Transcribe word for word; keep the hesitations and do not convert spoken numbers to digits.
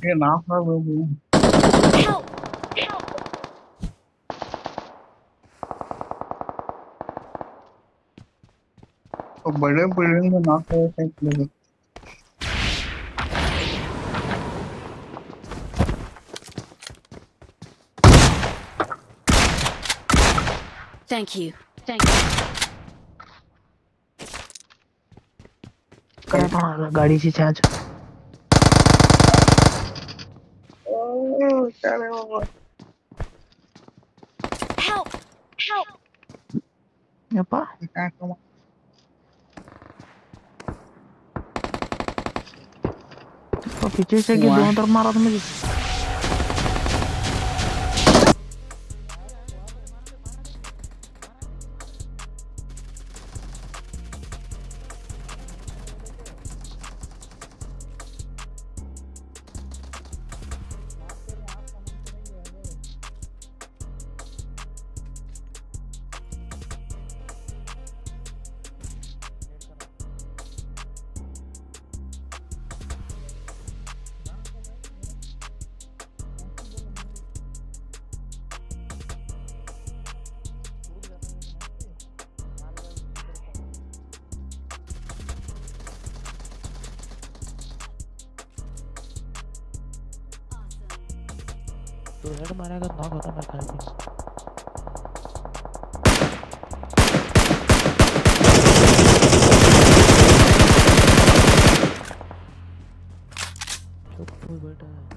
ये ना था वो वो Help! तो बड़े बिल्डिंग में ना था ऐसे लगे। Thank you. Thank you. करा पण गाडीची चार्ज ओह चले बाबा Help! Help! यप्पा क्या कमा तो पीछे से कि हुआ दोनों तरफ मारा था मुझे तो हेड मारेगा नॉक होता मैं खाली चुप हो बैठा है